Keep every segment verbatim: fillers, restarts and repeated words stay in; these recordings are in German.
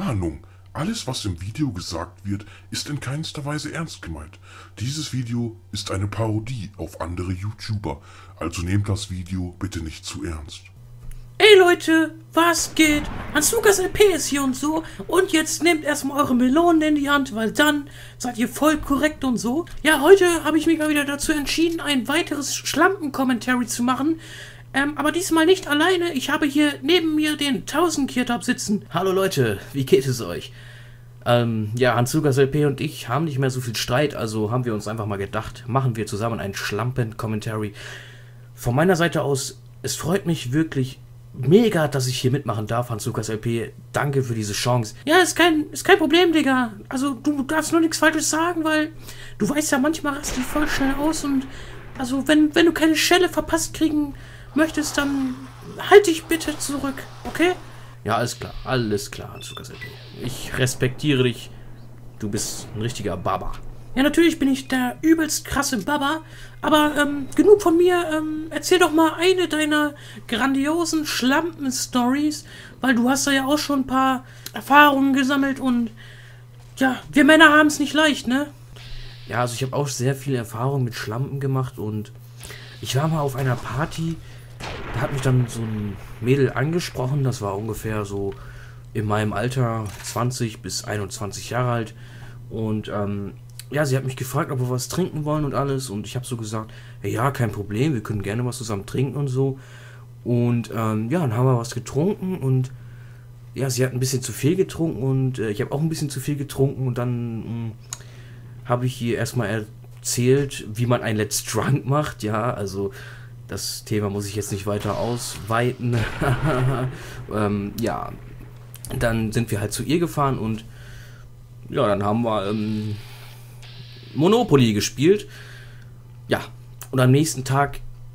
Warnung! Alles, was im Video gesagt wird, ist in keinster Weise ernst gemeint. Dieses Video ist eine Parodie auf andere YouTuber, also nehmt das Video bitte nicht zu ernst. Ey Leute, was geht? Hansukas L P ist hier und so. Und jetzt nehmt erstmal eure Melonen in die Hand, weil dann seid ihr voll korrekt und so. Ja, heute habe ich mich mal wieder dazu entschieden, ein weiteres Schlampen-Commentary zu machen. Ähm, aber diesmal nicht alleine. Ich habe hier neben mir den tausend-Kirtab sitzen. Hallo Leute, wie geht es euch? Ähm, ja, Hansukas L P und ich haben nicht mehr so viel Streit, also haben wir uns einfach mal gedacht, machen wir zusammen ein Schlampen-Commentary. Von meiner Seite aus, es freut mich wirklich mega, dass ich hier mitmachen darf, Hansukas L P. Danke für diese Chance. Ja, ist kein, ist kein Problem, Digga. Also, du darfst nur nichts Falsches sagen, weil du weißt ja, manchmal rast die voll schnell aus und also, wenn, wenn du keine Schelle verpasst kriegen möchtest, dann halt dich bitte zurück, okay? Ja, alles klar, alles klar, Hansukas L P. Ich respektiere dich. Du bist ein richtiger Baba. Ja, natürlich bin ich der übelst krasse Baba, aber ähm, genug von mir. Ähm, erzähl doch mal eine deiner grandiosen Schlampen-Stories, weil du hast da ja auch schon ein paar Erfahrungen gesammelt und ja, wir Männer haben es nicht leicht, ne? Ja, also ich habe auch sehr viel Erfahrung mit Schlampen gemacht und ich war mal auf einer Party, da hat mich dann so ein Mädel angesprochen, das war ungefähr so in meinem Alter, zwanzig bis einundzwanzig Jahre alt und ähm, ja, sie hat mich gefragt, ob wir was trinken wollen und alles. Und ich habe so gesagt, ja, kein Problem, wir können gerne was zusammen trinken und so. Und ähm, ja, dann haben wir was getrunken und ja, sie hat ein bisschen zu viel getrunken und äh, ich habe auch ein bisschen zu viel getrunken. Und dann habe ich ihr erstmal erzählt, wie man ein Let's Drunk macht. Ja, also das Thema muss ich jetzt nicht weiter ausweiten. ähm, ja, dann sind wir halt zu ihr gefahren und ja, dann haben wir Ähm, Monopoly gespielt. Ja, und am nächsten Tag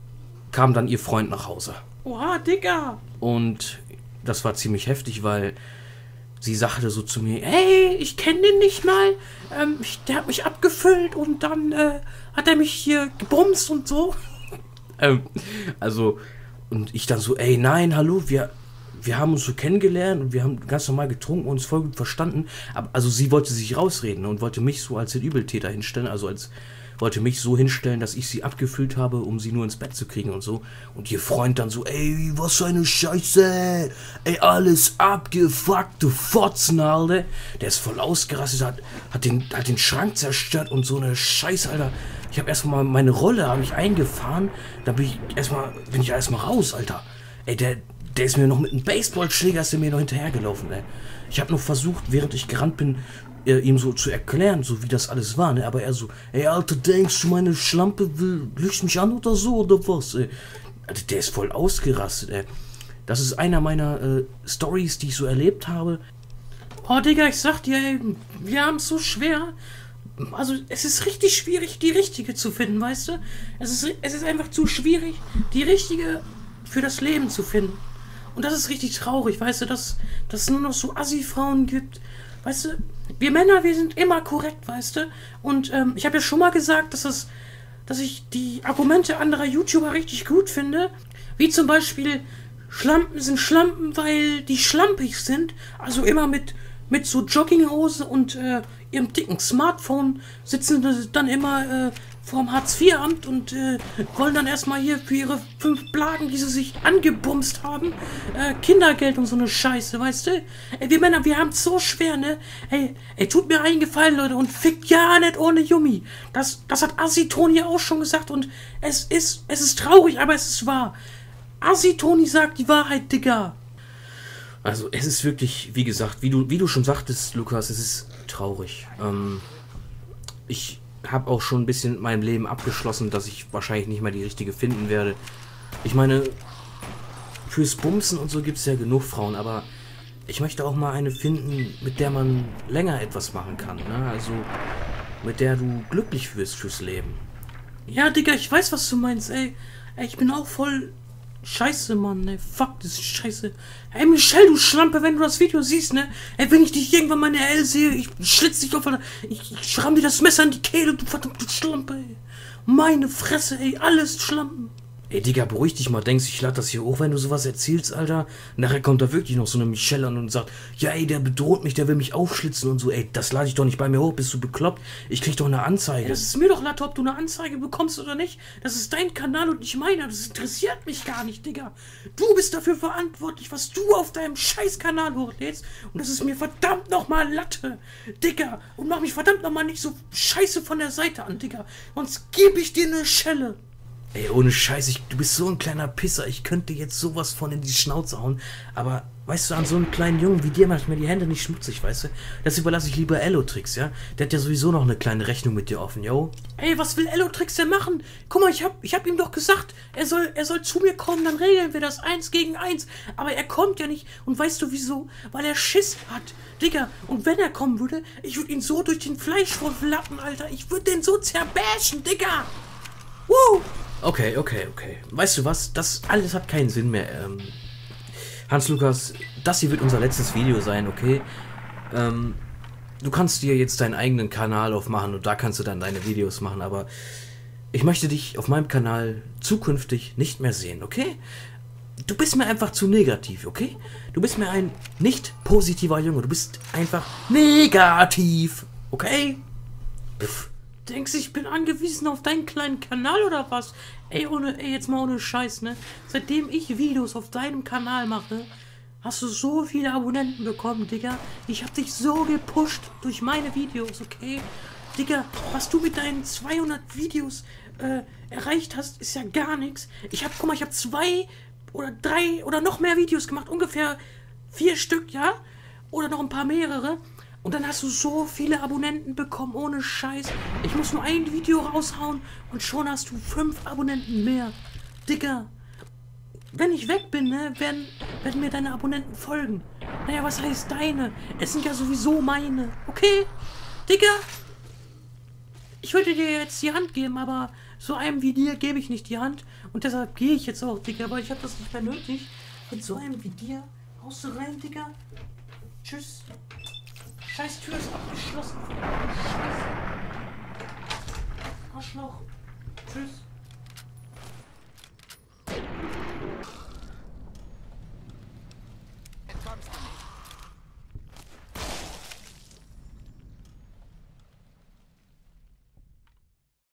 kam dann ihr Freund nach Hause. Oha, Digga! Und das war ziemlich heftig, weil sie sagte so zu mir, hey, ich kenne den nicht mal. Ähm, ich, der hat mich abgefüllt und dann äh, hat er mich hier gebumst und so. ähm, also, und ich dann so, ey, nein, hallo, wir... Wir haben uns so kennengelernt und wir haben ganz normal getrunken und uns voll gut verstanden. Aber, also sie wollte sich rausreden und wollte mich so als den Übeltäter hinstellen. Also als wollte mich so hinstellen, dass ich sie abgefüllt habe, um sie nur ins Bett zu kriegen und so. Und ihr Freund dann so, ey, was für eine Scheiße. Ey, alles abgefuckt, du Fotzen, Alter. Der ist voll ausgerastet, hat, hat, den, hat den Schrank zerstört und so eine Scheiße, Alter. Ich habe erstmal meine Rolle, habe ich eingefahren. Dann bin ich erstmal, bin ich erstmal raus, Alter. Ey, der... Der ist mir noch mit einem Baseballschläger, ist der mir noch hinterhergelaufen, ey. Ich habe noch versucht, während ich gerannt bin, äh, ihm so zu erklären, so wie das alles war, ne? Aber er so, ey, Alter, denkst du, meine Schlampe will, lügt mich an oder so, oder was, ey? Also, der ist voll ausgerastet, ey. Das ist einer meiner äh, Stories, die ich so erlebt habe. Oh, Digga, ich sag dir, ey, wir haben es so schwer. Also, es ist richtig schwierig, die richtige zu finden, weißt du? Es ist, es ist einfach zu schwierig, die richtige für das Leben zu finden. Und das ist richtig traurig, weißt du, dass, dass es nur noch so Assi-Frauen gibt. Weißt du, wir Männer, wir sind immer korrekt, weißt du. Und ähm, ich habe ja schon mal gesagt, dass, das, dass ich die Argumente anderer YouTuber richtig gut finde. Wie zum Beispiel, Schlampen sind Schlampen, weil die schlampig sind. Also immer mit, mit so Jogginghose und äh, ihrem dicken Smartphone sitzen dann immer äh, vorm Hartz vier Amt und äh, wollen dann erstmal hier für ihre fünf Blagen, die sie sich angebumst haben, äh, Kindergeld und so eine Scheiße, weißt du? Ey, wir Männer, wir haben es so schwer, ne? Ey, ey, tut mir eingefallen, Leute, und fickt ja nicht ohne Yumi. Das, das hat Assi Toni auch schon gesagt und es ist, es ist traurig, aber es ist wahr. Assi Toni sagt die Wahrheit, Digga. Also es ist wirklich, wie gesagt, wie du, wie du schon sagtest, Lukas, es ist traurig. Ähm, ich habe auch schon ein bisschen mit meinem Leben abgeschlossen, dass ich wahrscheinlich nicht mehr die richtige finden werde. Ich meine, fürs Bumsen und so gibt es ja genug Frauen, aber ich möchte auch mal eine finden, mit der man länger etwas machen kann, ne? Also mit der du glücklich wirst fürs Leben. Ja, Digga, ich weiß, was du meinst, ey. Ey, ich bin auch voll scheiße, Mann, ey. Fuck, das ist scheiße. Ey, Michelle, du Schlampe, wenn du das Video siehst, ne? Ey, wenn ich dich irgendwann mal in der L sehe, ich schlitz dich auf, Alter. Ich, ich ramm dir das Messer in die Kehle, du verdammte Schlampe, ey. Meine Fresse, ey, alles Schlampen. Ey, Digga, beruhig dich mal. Denkst du, ich lade das hier hoch, wenn du sowas erzählst, Alter? Nachher kommt da wirklich noch so eine Michelle an und sagt, ja, ey, der bedroht mich, der will mich aufschlitzen und so. Ey, das lade ich doch nicht bei mir hoch. Bist du bekloppt? Ich krieg doch eine Anzeige. Ey, das ist mir doch Latte, ob du eine Anzeige bekommst oder nicht. Das ist dein Kanal und nicht meiner. Das interessiert mich gar nicht, Digga. Du bist dafür verantwortlich, was du auf deinem Scheiß-Kanal hochlädst. Und das ist mir verdammt nochmal Latte, Digga. Und mach mich verdammt nochmal nicht so scheiße von der Seite an, Digga. Sonst gebe ich dir eine Schelle. Ey, ohne Scheiß, ich, du bist so ein kleiner Pisser. Ich könnte jetzt sowas von in die Schnauze hauen. Aber, weißt du, an so einem kleinen Jungen wie dir mache ich mir die Hände nicht schmutzig, weißt du? Das überlasse ich lieber Elotrix, ja? Der hat ja sowieso noch eine kleine Rechnung mit dir offen, yo. Ey, was will Elotrix denn machen? Guck mal, ich hab, ich hab ihm doch gesagt, er soll, er soll zu mir kommen, dann regeln wir das eins gegen eins. Aber er kommt ja nicht. Und weißt du wieso? Weil er Schiss hat. Digga, und wenn er kommen würde, ich würde ihn so durch den Fleischwolf lappen, Alter. Ich würde den so zerbashen, Digga. Woo! Okay, okay, okay. Weißt du was? Das alles hat keinen Sinn mehr. Ähm, Hans-Lukas, das hier wird unser letztes Video sein, okay? Ähm, du kannst dir jetzt deinen eigenen Kanal aufmachen und da kannst du dann deine Videos machen, aber ich möchte dich auf meinem Kanal zukünftig nicht mehr sehen, okay? Du bist mir einfach zu negativ, okay? Du bist mir ein nicht positiver Junge, du bist einfach negativ, okay? Pff. Denkst du, ich bin angewiesen auf deinen kleinen Kanal oder was? Ey, ohne, ey, jetzt mal ohne Scheiß, ne? Seitdem ich Videos auf deinem Kanal mache, hast du so viele Abonnenten bekommen, Digga. Ich hab dich so gepusht durch meine Videos, okay? Digga, was du mit deinen zweihundert Videos äh, erreicht hast, ist ja gar nichts. Ich hab, guck mal, ich hab zwei oder drei oder noch mehr Videos gemacht, ungefähr vier Stück, ja? Oder noch ein paar mehrere. Und dann hast du so viele Abonnenten bekommen, ohne Scheiß. Ich muss nur ein Video raushauen und schon hast du fünf Abonnenten mehr. Digga, wenn ich weg bin, ne, werden, werden mir deine Abonnenten folgen. Naja, was heißt deine? Es sind ja sowieso meine. Okay? Digga? Ich würde dir jetzt die Hand geben, aber so einem wie dir gebe ich nicht die Hand. Und deshalb gehe ich jetzt auch, Digga, weil ich habe das nicht mehr nötig. Mit so einem wie dir haust du rein, Digga. Tschüss. Scheiß Tür ist abgeschlossen. Scheiße. Arschloch. Tschüss. Entkommst du nicht.